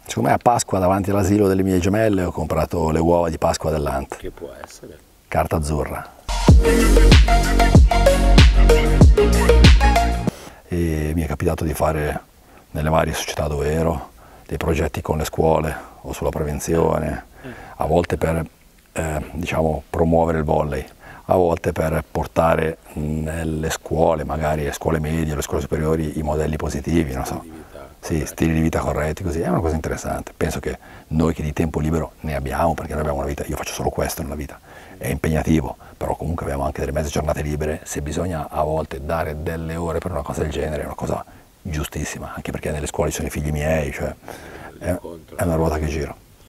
Secondo me a Pasqua davanti all'asilo delle mie gemelle ho comprato le uova di Pasqua dell'Ant. Che può essere? Carta azzurra. E mi è capitato di fare nelle varie società dove ero dei progetti con le scuole o sulla prevenzione, a volte per diciamo, promuovere il volley, a volte per portare nelle scuole, magari le scuole medie, le scuole superiori, i modelli positivi, non so, sì, stili di vita corretti, così, è una cosa interessante. Penso che noi che di tempo libero ne abbiamo, perché noi abbiamo una vita, io faccio solo questo nella vita, è impegnativo, però comunque abbiamo anche delle mezze giornate libere, se bisogna a volte dare delle ore per una cosa del genere è una cosa giustissima, anche perché nelle scuole ci sono i figli miei, cioè è una ruota che gira.